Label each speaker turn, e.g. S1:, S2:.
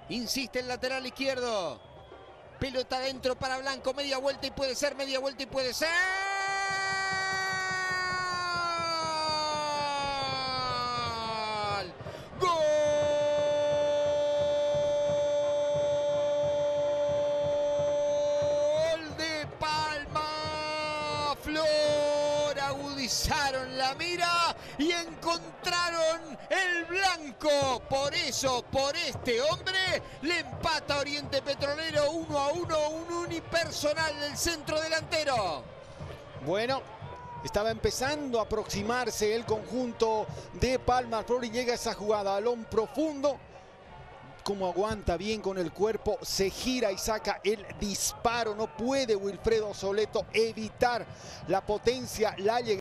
S1: Insiste el lateral izquierdo. Pelota adentro para Blanco. Media vuelta y puede ser. Media vuelta y puede ser. ¡Gol! De Palma. Flor agudizaron la mira y encontraron el blanco. Por eso, por este hombre, le empata Oriente Petrolero 1-1, un unipersonal del centro delantero.
S2: Bueno, estaba empezando a aproximarse el conjunto de Palma. Flor, y llega esa jugada, balón profundo. Como aguanta bien con el cuerpo, se gira y saca el disparo. No puede Wilfredo Soleto evitar la potencia, la llegada.